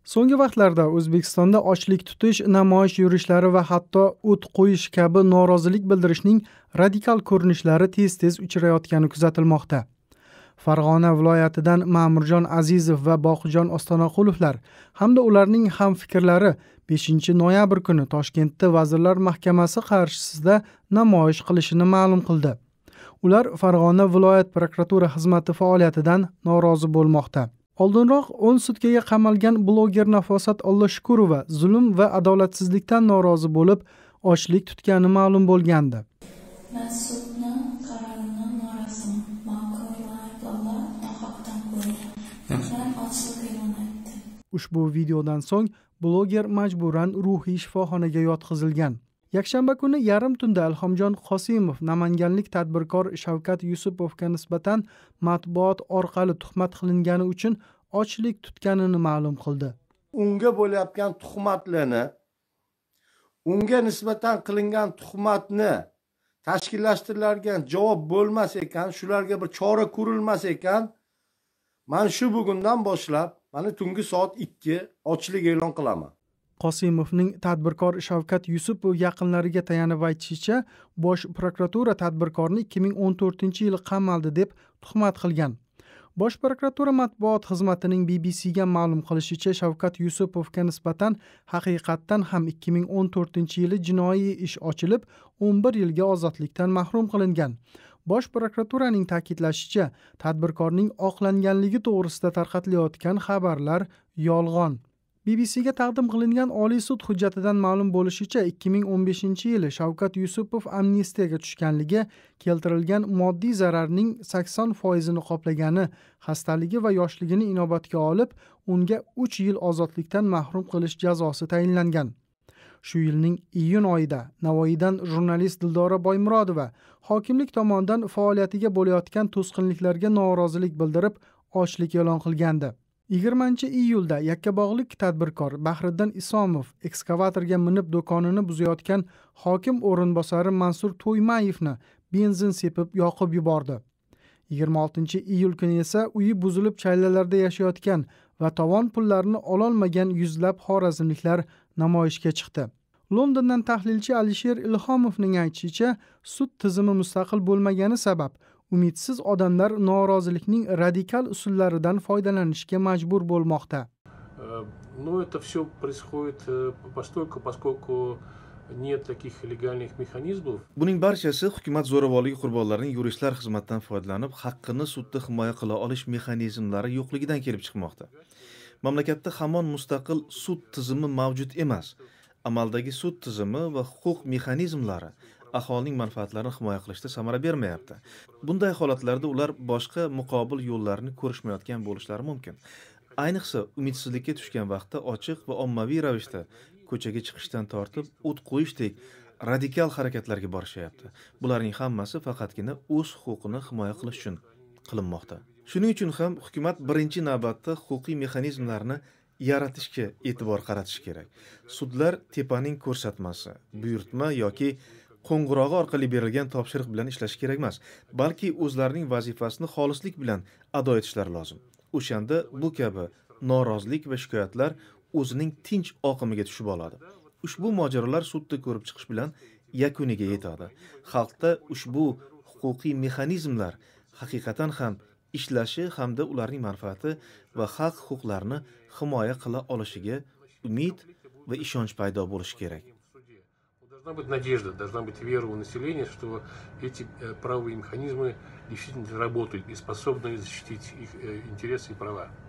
So'nggi vaqtlarda O'zbekistonda ochlik tutish, namoyish yurishlari va hatto o't qo'yish kabi norozilik bildirishning radikal ko'rinishlari tez-tez uchrayotgani kuzatilmoqda. Farg'ona viloyatidan Ma'murjon Azizov va Boqijon Ostonaqulovlar hamda ularning hamfikrlari 5-noyabr kuni Toshkentda Vazirlar Mahkamasi qarshisida namoyish qilishini ma'lum qildi. Ular Farg'ona viloyat prokuratura xizmati faoliyatidan norozi bo'lmoqda. Oldinroq 10 sutkaga qamalgan bloger Nafosat Ollashukurova zulm va adolatsizlikdan norozi bo'lib, ochlik tutgani ma'lum bo'lgandi. Men sudni qarorini noroziman. Mahkumlar nohaqdan qo'ydi. Men ochlik e'lon etdim. Ushbu videodan so'ng bloger majburan ruhiy shifoxonaga yotqizilgan. Yakshanba kuni yarim tunda Ilhomjon Qosimov namanganlik tadbirkor Shavkat Yusupovga nisbatan matbuot orqali tuhmat qilingani uchun ochlik tutganini ma'lum qildi. Unga bo'layotgan tuhmatlarni, unga nisbatan qilingan tuhmatni tashkillashtirilgan javob bo'lmas ekan, shularga bir chora ko'rilmas ekan, men shu bugundan boshlab, mana tungi soat 2 ochlik e'lon qilaman. Qosimovning tadbirkor Shavkat Yusupov yaqinlariga tayanib aytishicha, Bosh prokuratura tadbirkorni 2014-yili qamaldi deb tuhmat qilgan. Bosh prokuratura matbuot xizmatining BBCga ma'lum qilishicha, Shavkat Yusupovga nisbatan haqiqatdan ham 2014-yili jinoiy ish ochilib, 11 yilga ozodlikdan mahrum qilingan. Bosh prokuraturaning ta'kidlashicha, tadbirkorning oqlanganligi to'g'risida tarqatilayotgan xabarlar yolg'on. BBCga taqdim qilingan Oliy sud hujjatidan ma'lum bo'lishicha, 2015-yili Shavkat Yusupov amnistiyaga tushganligi, keltirilgan moddiy zararning 80%ni qoplagani, xastaligi va yoshligini inobatga olib, unga 3 yil ozodlikdan mahrum qilish jazosi tayinlangan. Shu yilning iyun oyida Navoiydan jurnalist Dildora Boymurodova hokimlik tomonidan faoliyatiga bo'layotgan to'sqinliklarga norozilik bildirib, ochlik e'lon qilgandi. 20-iyulda Yakkabog'lik tadbirkor Bahriddin Isomov ekskavatorga minib do'konini buzayotgan hokim o'rinbosari Mansur To'ymayevni benzin sepib yoqib yubordi. 26-iyul kuni esa uyi buzilib chaylalarda yashayotgan va tovon pullarini ololmagan yuzlab xorazmliklar namoyishga chiqdi. Londondan tahlilchi Alisher Ilhomovning aytishicha, sud tizimi mustaqil bo'lmagani sabab umidsiz odamlar norozilikning radikal usullaridan foydalanishga majbur bo'lmoqda. Но это все происходит поскольку нет таких легальных механизмов. Buning barchasi hukumat zo'ravonligi qurbonlarining yuristlar xizmatidan foydalanib, haqqini sudda himoya qila olish mexanizmlari yo'qligidan kelib chiqmoqda. Mamlakatda hamon mustaqil sud tizimi mavjud emas. Amaldagi sud tizimi va huquq mexanizmlari aholining manfaatlarini himoya qilishda samara bermayapti. Bunday holatlarda ular boshqa muqobil yo'llarni ko'rishmayotgan bo'lishlari mumkin. Ayniqsa umidsizlikka tushgan vaqtda ochiq va ommaviy ravishda ko'chaga chiqishdan tortib o't qo'yishdek radikal harakatlarga borishyapti. Bularning hammasi faqatgina o'z huquqini himoya qilish uchun qilinmoqda. Shuning uchun ham hukumat birinchi navbatda huquqiy mexanizmlarni yaratishga e'tibor qaratish kerak. Sudlar tepaning ko'rsatmasi, buyurtma yoki qo'ng'irog'i orqali berilgan topshiriq bilan ishlash kerak emas, balki o'zlarining vazifasini xolislik bilan ado etishlari lozim. O'shanda bu kabi norozilik va shikoyatlar o'zining tinch oqimiga tushib oladi. Ushbu mojarolar sudda ko'rib chiqish bilan yakuniga yetadi. Xalqda ushbu huquqiy mexanizmlar haqiqatan ham ishlashi hamda ularning manfaati va haq huquqlarini himoya qila olishiga umid va ishonch paydo bo'lishi kerak. Должна быть надежда, должна быть вера у населения, что эти правовые механизмы действительно работают и способны защитить их интересы и права.